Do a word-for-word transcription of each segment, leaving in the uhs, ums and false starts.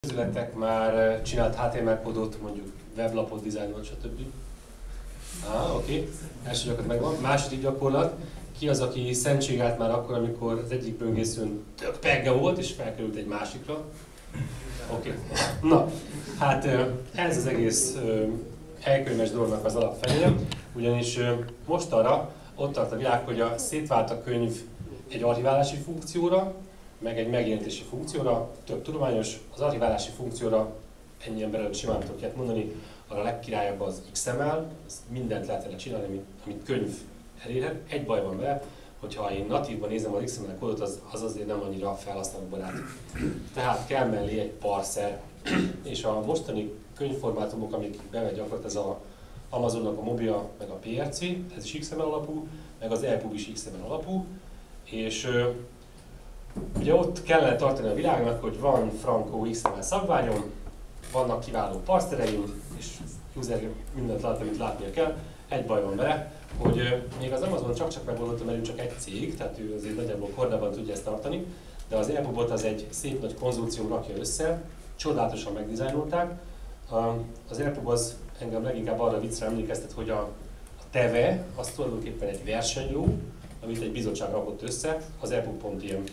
Üzletek már csinált há té em el kódot, mondjuk weblapot, dizájnot, stb. Ah, oké. Okay. Első gyakorlat megvan. Második gyakorlat. Ki az, aki szentség állt már akkor, amikor az egyik böngészőn tök pegge volt, és felkerült egy másikra? Oké. Okay. Na, hát ez az egész helykönyves dolognak az alapfeje, ugyanis mostanra ott tart a világ, hogy a szétvált a könyv egy archiválási funkcióra, meg egy megjelenítési funkcióra, több tudományos, az archiválási funkcióra ennyi emberrel simán tudok ilyet mondani, arra a legkirályabb az iksz em el, mindent lehet vele csinálni, amit, amit könyv elérhet. Egy baj van vele, hogyha én natívban nézem az iksz em el kódot, az, az azért nem annyira felhasználóbarát. Tehát kell mellé egy parser, és a mostani könyvformátumok, amik bevegy gyakorlatilag ez a Amazonnak a Mobia, meg a pé er cé, ez is iksz em el alapú, meg az EPUB is iksz em el alapú, és ugye ott kellene tartani a világnak, hogy van frankó iksz em el szabványom, vannak kiváló parszereim, és user mindent lát, amit látnia kell. Egy baj van vele, hogy még az Amazon csak-csak megoldottam, mert ő csak egy cég, tehát ő azért nagyjából kordában tudja ezt tartani, de az EPUB-ot az egy szép nagy konzorcium rakja össze, csodálatosan megdizájnolták. Az EPUB az engem leginkább arra viccre emlékeztet, hogy a, a teve az tulajdonképpen egy versenyló, amit egy bizottság rakott össze, az epub pont i em.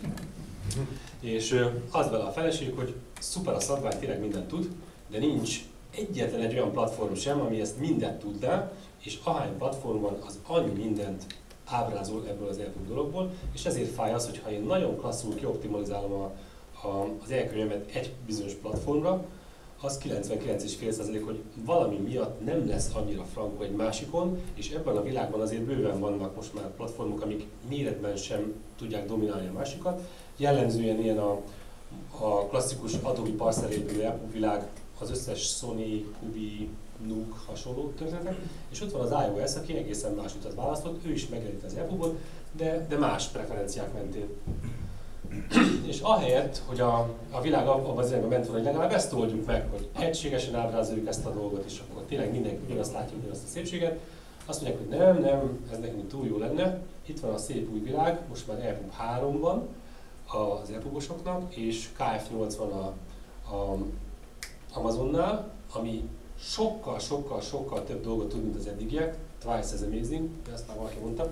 És az vele a feleség, hogy szuper a szabvány, tényleg mindent tud, de nincs egyetlen egy olyan platform sem, ami ezt mindent tudná, és ahány platform van, az annyi mindent ábrázol ebből az epub dologból, és ezért fáj az, hogy ha én nagyon klasszul kioptimalizálom a, a, az e-könyvemet egy bizonyos platformra, az kilencvenkilenc egész öt százalék, hogy valami miatt nem lesz annyira frankó egy másikon, és ebben a világban azért bőven vannak most már platformok, amik méretben sem tudják dominálni a másikat. Jellemzően ilyen a, a klasszikus Adobe parszerépülő EPUB világ, az összes Sony, Kubi, Nuke hasonló történetek, és ott van az iOS, aki egészen más utat választott, ő is megjeleníti az EPUB-ot, de, de más preferenciák mentén. És ahelyett, hogy a, a világ abban az irányban ment volna, hogy legalább ezt oldjuk meg, hogy egységesen ábrázoljuk ezt a dolgot, és akkor tényleg mindenki ugyanazt látja, ugyanazt a szépséget, azt mondják, hogy nem, nem, ez nekünk túl jó lenne. Itt van a szép új világ, most már EPUB három van az EPUB-osoknak, és ká ef nyolc van a, a Amazonnál, ami sokkal, sokkal, sokkal több dolgot tud, mint az eddigiek. Twice as amazing, ezt már valaki mondta.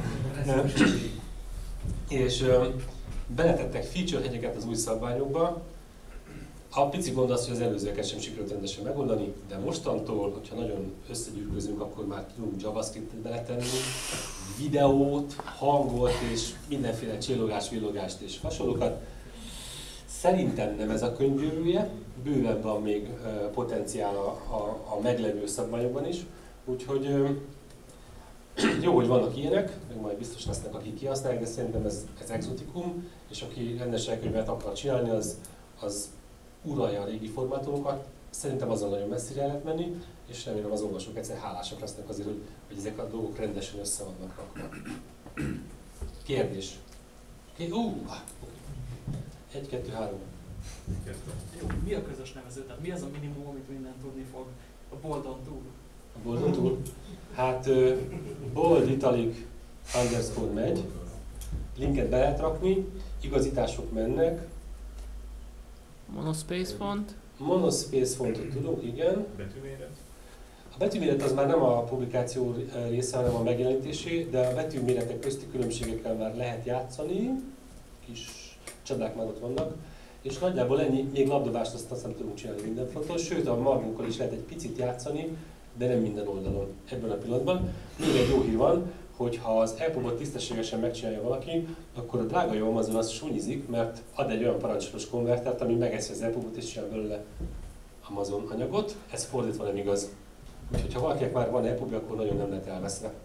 És beletettek feature hegyeket az új szabványokba. A pici gond az, hogy az előzőeket sem sikerült rendesen megoldani, de mostantól, hogyha nagyon összegyűrközünk, akkor már tudunk JavaScriptet beletenni, videót, hangot és mindenféle csillogás, villogást és hasonlókat. Szerintem nem ez a könyv jövője, bőven van még potenciál a, a, a meglevő szabványokban is, úgyhogy jó, hogy vannak ilyenek, meg majd biztos lesznek, akik kihasználják, de szerintem ez, ez exotikum, és aki rendes elkönyvet akar csinálni, az, az uralja a régi formátumokat. Szerintem azon nagyon messzire lehet menni, és remélem az olvasók egyszer hálásak lesznek azért, hogy, hogy ezek a dolgok rendesen össze vannak rakva. Kérdés? Ké uh, egy, kettő, három. Jó, mi a közös nevező? Tehát mi az a minimum, amit minden tudni fog a boldon túl? A boldon túl? Hát uh, bold italic underscore megy, linket be lehet rakni, igazítások mennek. Monospace font? Monospace fontot tudunk, igen. Betűméret? A betűméret az már nem a publikáció része, hanem a megjelenítésé, de a betűméretek közti különbségekkel már lehet játszani, kis csodák már ott vannak. És nagyjából ennyi, még labdobást azt, azt nem tudunk csinálni minden fronton, sőt a marginkkal is lehet egy picit játszani, de nem minden oldalon ebben a pillanatban. Még egy jó hír van, hogy ha az EPUB-ot tisztességesen megcsinálja valaki, akkor a drága jó Amazon az sunyizik, mert ad egy olyan parancsolos konvertert, ami megeszi az EPUB-ot és csinál belőle Amazon anyagot. Ez fordítva nem igaz. Úgyhogy ha valakinek már van EPUB, akkor nagyon nem lett elveszve.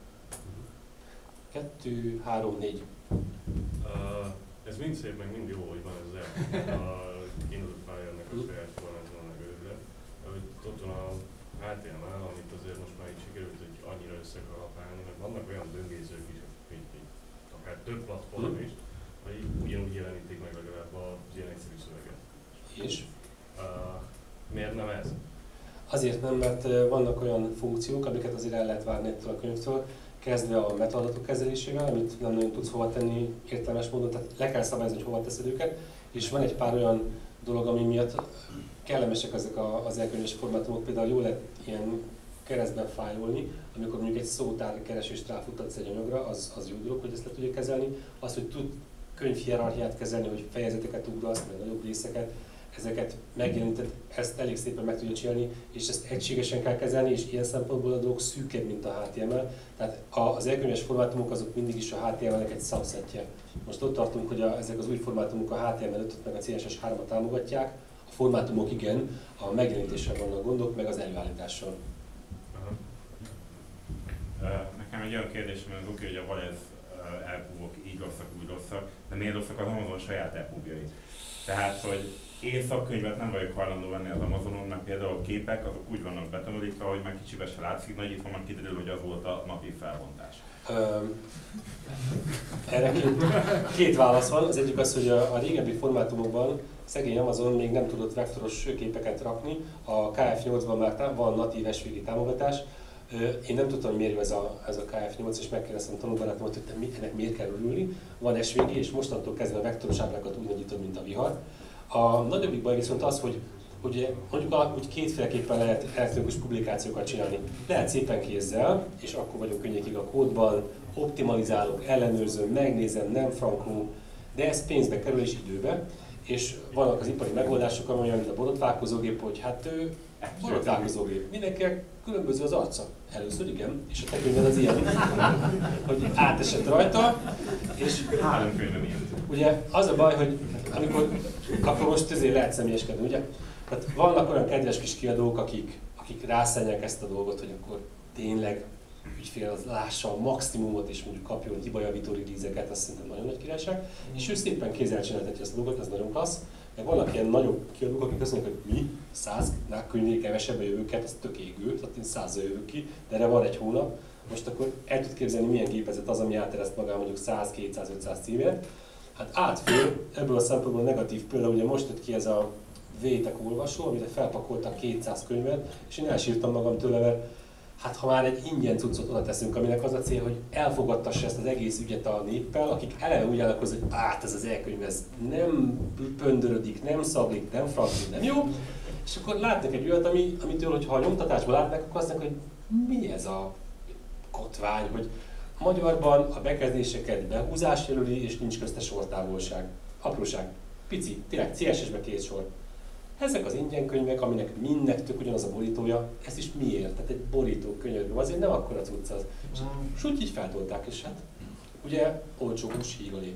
Kettő, három, négy. Uh, ez mind szép, meg mind jó, hogy van ez az EPUB. A Kindle Fire-nek a saját formátumon meg őzre. Ott van a há té em el, amit azért most már így sikerült, hogy annyira összekalapálni, mert vannak olyan böngészők is, mint így, akár több platform is, hogy ugyanúgy jelenítik meg legalább az ilyen egyszerű szöveget. És? Uh, miért nem ez? Azért nem, mert vannak olyan funkciók, amiket azért el lehet várni ettől a könyvtől, kezdve a metaadatok kezelésével, amit nem nagyon tudsz hova tenni értelmes módon, tehát le kell szabályozni, hogy hova teszed őket, és van egy pár olyan dolog, ami miatt kellemesek ezek a, az elkönyves formátumok, például jól lehet ilyen keresztben fájolni, amikor mondjuk egy szótár keresést ráfuttatsz egy anyagra, az, az jó dolog, hogy ezt le tudja kezelni. Az, hogy tud könyvhierarchiát kezelni, hogy fejezeteket ugrasz, meg nagyobb részeket, ezeket megjeleníted, ezt elég szépen meg tudja csinálni, és ezt egységesen kell kezelni, és ilyen szempontból a dolog szűkebb, mint a há té em el. Tehát az elkönyves formátumok azok mindig is a há té em el-nek egy subsetje. Most ott tartunk, hogy a, ezek az új formátumok a há té em el ötöt meg a cé es es hármat támogatják, a formátumok igen, a megjelenítéssel vannak gondok, meg az előállítással. Nekem egy olyan kérdésem, hogy oké, hogy a Valez elpúvok így rosszak, úgy rosszak, de miért rosszak az Amazon saját elpúvjai? Tehát, hogy én szakkönyvet nem vagyok hajlandó venni az Amazonon, mert például a képek azok úgy vannak betanulítva, hogy már kicsibe se látszik, nagyítva már kiderül, hogy az volt a napi felbontás. Um, erre két, két válasz van. Az egyik az, hogy a, a régebbi formátumokban szegény Amazon még nem tudott vektoros képeket rakni, a ká ef nyolcban már van natív es vé gé támogatás. Én nem tudtam, hogy miért jó ez a, ez a ká ef nyolc, és megkérdeztem tanulbarátomat, hogy te, ennek miért kell örülni. Van es vé gé, és mostantól kezdve a vektoros ábrákat úgy nagyítod, mint a vihar. A nagyobbik baj viszont az, hogy ugye, mondjuk úgy kétféleképpen lehet elektronikus publikációkat csinálni. Lehet szépen kézzel, és akkor vagyok könnyékig a kódban, optimalizálok, ellenőrzöm, megnézem, nem frankó, de ez pénzbe kerül és időbe. És vannak az ipari megoldások, amelyek mint a borotválkozógép, hogy hát ő borotválkozógép. Mindenkinek különböző az arca. Először igen, és a te könyved az ilyen, hogy átesett rajta, és három könyvem ilyen. Ugye az a baj, hogy amikor, akkor most ezért lehet személyeskedni, ugye? Tehát vannak olyan kedves kis kiadók, akik, akik rászállják ezt a dolgot, hogy akkor tényleg ügyfél az lássa a maximumot, és mondjuk kapjon hibajavító release-eket, azt szerintem nagyon nagy királyság. Mm. És ő szépen kézzel csináltatja ezt a dolgot, ez nagyon klassz. Meg vannak ilyen nagyobb kiadók, akik azt mondják, hogy mi, száz könyvnél kevesebben jövök, hát ez tök égő, tehát én százzal jövök ki, de erre van egy hónap. Most akkor el tud képzelni, milyen gépezet az, ami átereszt magán mondjuk száz, kétszáz, ötszáz címet. Hát átfér, ebből a szempontból negatív például, ugye most jött ki ez a Vétek olvasó, amire felpakoltak kétszáz könyvet, és én elsírtam magam tőle, mert hát ha már egy ingyen cuccot oda teszünk, aminek az a cél, hogy elfogadtassa ezt az egész ügyet a néppel, akik eleve úgy állnak hozzá, hogy át ez az elkönyv, ez nem pöndörödik, nem szablik, nem franklik, nem jó. És akkor látnak egy olyat, ami, amitől, hogyha a nyomtatásban látnak, akkor azt mondják, hogy mi ez a kotvány, hogy magyarban a bekezdéseket behúzás jelöli, és nincs közte sortávolság. Apróság, pici, tényleg cé es es-be két sor. Ezek az ingyen könyvek, aminek mindnek tök ugyanaz a borítója, ezt is miért? Tehát egy borító könyvben azért nem akkora cucc az. És úgy így feltolták, és hát ugye olcsó hús híg a lép.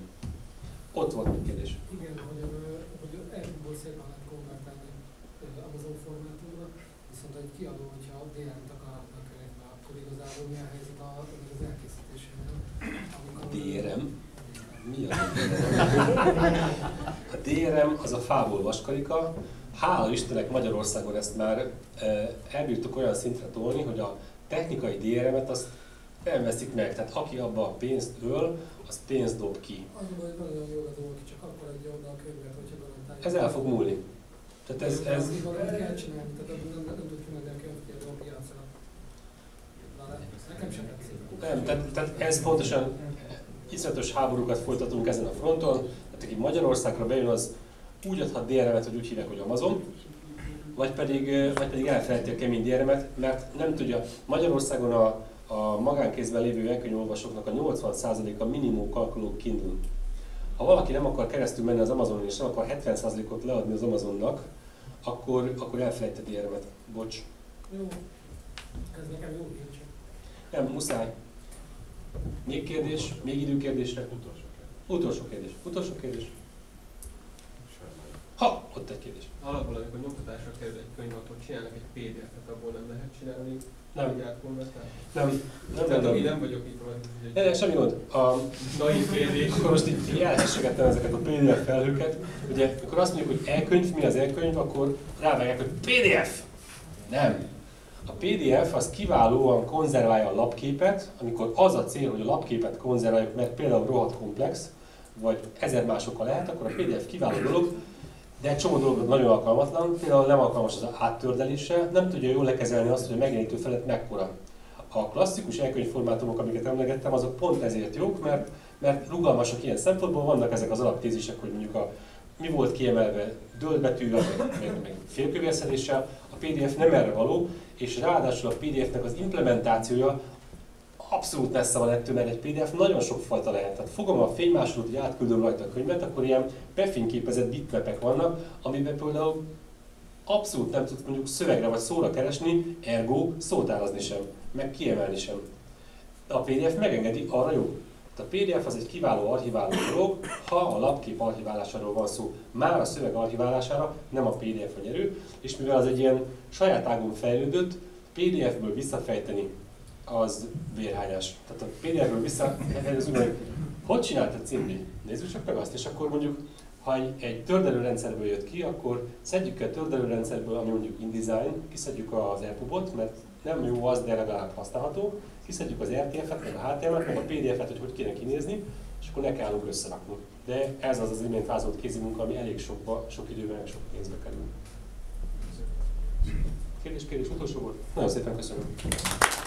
Ott volt egy kérdés. Igen, hogy, hogy elbúból szépen lehet konvertálni Amazon formátumra, viszont egy kiadó, hogyha dé er em-t akarnak könyvbe, akkor igazából milyen helyzet az elkészítésénél? A dé er em? Mi az a dé er em? A dé er em az a fából vaskarika. Hála Istennek Magyarországon ezt már elbírtuk olyan szintre tolni, hogy a technikai dé er em-et azt nem veszik meg. Tehát aki abba a pénzt öl, az pénzt dob ki. Az a baj, hogy van olyan jogadó, aki csak akkor adja oda a könyvet, hogyha garantálja. Ez el fog múlni. Tehát ez... ez... Valamit kell csinálni, tehát nem, nem tud kimenni a könyvkiadó a piacra. Nekem sem tetszik. Nem, tehát, tehát ez pontosan iszonyatos háborúkat folytatunk ezen a fronton. Tehát aki Magyarországra bejön, az úgy adhat dé er em-et, hogy úgy hívják, hogy Amazon, vagy pedig, vagy pedig elfelejti a kemény dé er em-et, mert nem tudja. Magyarországon a, a magánkézben lévő elkönyvolvasóknak a nyolcvan százaléka minimum kalkuló Kindle. Ha valaki nem akar keresztül menni az Amazonon, és nem akar hetven százalékot leadni az Amazonnak, akkor, akkor elfelejti a dé er em-et. Bocs. Jó. Ez nekem jó hír csak. Nem, muszáj. Még kérdés? Még időkérdésre? Utolsó kérdés. Utolsó kérdés. Utolsó kérdés. Ha, ott egy kérdés. Alapból, amikor nyomtatásra kerül egy könyv, akkor csinálnak egy pé dé ef-et, abból nem lehet csinálni. Nem. Nem. Nem, nem, nem. Én nem vagyok itt van. Ne, ne, semmi gond. A naiv kérdés. Akkor most itt elhessegettem ezeket a pé dé ef felhőket. Ugye, amikor azt mondjuk, hogy e-könyv, mi az e-könyv, akkor rávágják, hogy pé dé ef. Nem. A pé dé ef az kiválóan konzerválja a lapképet, amikor az a cél, hogy a lapképet konzerváljuk, mert például rohadt komplex, vagy ezer másokkal lehet, akkor a pé dé ef kiváló dolog, de egy csomó dolog nagyon alkalmatlan, például nem alkalmas az áttördelésre, nem tudja jól lekezelni azt, hogy a megjelenítő felett mekkora. A klasszikus e-könyv formátumok, amiket emlegettem, azok pont ezért jók, mert, mert rugalmasak ilyen szempontból, vannak ezek az alaptézisek, hogy mondjuk a mi volt kiemelve döldbetűvel, meg, meg, meg félkövérszedéssel, a pé dé ef nem erre való, és ráadásul a pé dé ef-nek az implementációja abszolút messze van ettől, mert egy pé dé ef nagyon sok fajta lehet. Tehát fogom a fénymásolót, hogy átküldöm rajta a könyvet, akkor ilyen befényképezett bitmapek vannak, amiben például abszolút nem tudsz mondjuk szövegre vagy szóra keresni, ergo szótárazni sem, meg kiemelni sem. A pé dé ef megengedi, arra jó. A pé dé ef az egy kiváló archiváló dolog, ha a lapkép archiválásáról van szó. Már a szöveg archiválására nem a pé dé ef a nyerő, és mivel az egy ilyen saját ágon fejlődött, pé dé ef-ből visszafejteni az vérhányás. Tehát a pé dé ef-ből visszafejteni az úgy, hogy hogy csináltad Cimbi? Nézzük csak meg azt, és akkor mondjuk, ha egy, egy tördelőrendszerből jött ki, akkor szedjük el a tördelőrendszerből, ami mondjuk InDesign, kiszedjük az EPUB-ot, mert nem jó az, de legalább használható, kiszedjük az er té ef-et, meg a há té em el-et, meg a pé dé ef-et, hogy hogy kéne kinézni, és akkor nekiállunk összerakni. De ez az az imént vázolt kézimunka, ami elég sokba, sok időben, meg sok pénzbe kerül. Kérdés, kérdés, utolsó volt? Nagyon szépen köszönöm.